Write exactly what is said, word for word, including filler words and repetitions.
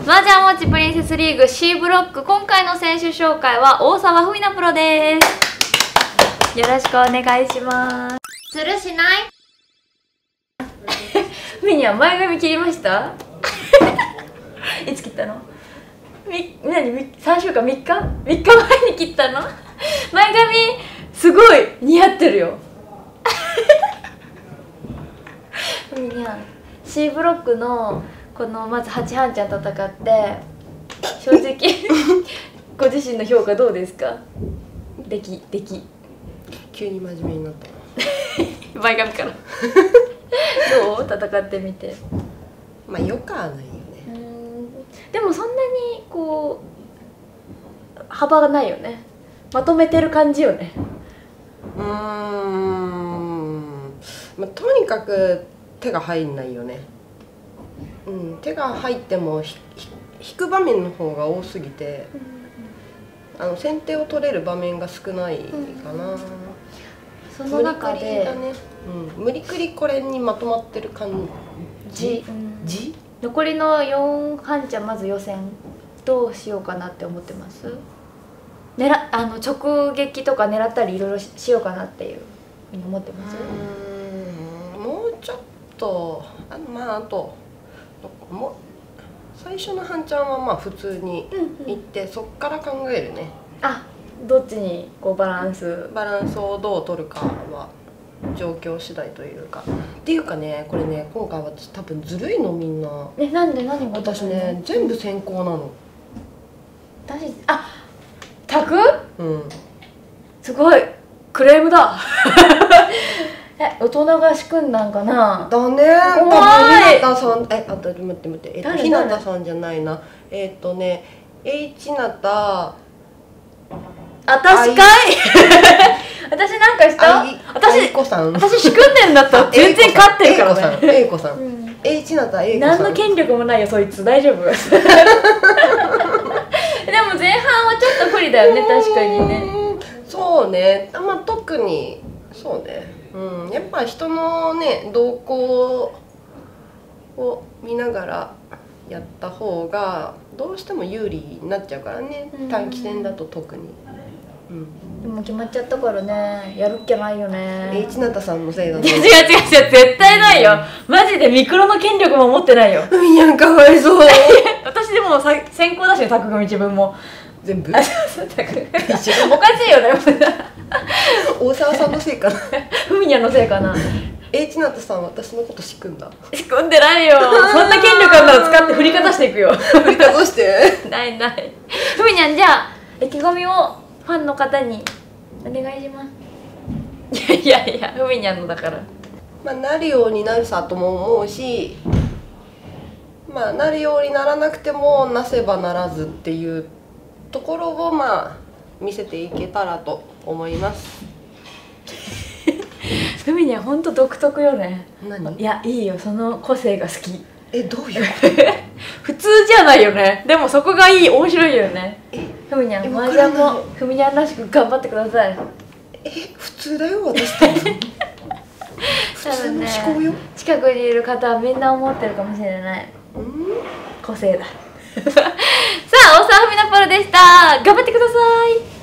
麻雀ウォッチプリンセスリーグ C ブロック、今回の選手紹介は大沢文菜プロです。よろしくお願いします。するしないみには前髪切りましたいつ切ったの？み何さんしゅうかんみっかみっかまえに切ったの前髪すごい似合ってるよみにゃ C ブロックのこのまずはちはんちゃん戦って正直ご自身の評価どうですか？出来出来急に真面目になった前髪からどう戦ってみて。 まあよくはないよね。 でもそんなにこう幅がないよね。まとめてる感じよね。 うーん、まあ、とにかく手が入んないよね。うん、手が入ってもひひ引く場面の方が多すぎて、あの先手を取れる場面が少ないかな。うん、 その中で無理くりだね、うん、無理くりこれにまとまってる感じ。じ残りのよん半ちゃん、まず予選どうしようかなって思ってます？狙あの直撃とか狙ったりいろいろ し, しようかなっていうふうに思ってます？ うん、もうちょっとあのまああともう最初の半ちゃんはまあ普通にいって、うんうん、そっから考えるね。 あ、どっちにこうバランスバランスをどう取るかは状況次第というか。っていうかね、これね、今回私多分ずるいのみんな。 え、なんで何が？ 私ね、全部先行なの。 私、あ、卓？ うん。 すごいクレームだえ、大人が仕組んだんかな。 だね。多分ひなたさん、え、あと待って待って、えっとひなたさんじゃないな。えっとね、H なた。 私かい私なんかした私、私仕組んでんだったら全然勝ってるからね。 A 子さん H なた A 子さん、 何の権力もないよそいつ。大丈夫でも前半はちょっと不利だよね、確かにね。 そうね、まあ特にそうね、うん、やっぱ人のね動向を見ながらやった方がどうしても有利になっちゃうからね、短期戦だと特に。うん、 でも決まっちゃったからね、やるっきゃないよね。 H なたさんのせいだね。 違う違う違う、絶対ないよ。マジでミクロの権力も持ってないよ。 みにゃんかわいそう私でもさ先行だしね、拓組自分も全部おかしいよね大沢さんのせいかなふみにゃんのせいかな。 H なたさん私のこと仕組んだ。 仕組んでないよ。そんな権力あんなら使って振りかざしていくよ振りかざしてないない。ふみにゃん、じゃあ意気込みをファンの方にお願いします。いやいやいや、ふみにゃんのだから。 まあなるようになるさとも思うし、まあなるようにならなくてもなせばならずっていうところをまあ見せていけたらと思います。 ふみにゃん本当独特よね。 何？ いや、いいよ、その個性が好き。 え、どういう普通じゃないよね。でもそこがいい、面白いよね。ふみにゃん、麻雀もふみにゃんらしく頑張ってください。 え、普通だよ私多分普通の思考よ。 近くにいる方はみんな思ってるかもしれない。 うん、 個性ださあ、大沢ふみなプロでした。頑張ってください。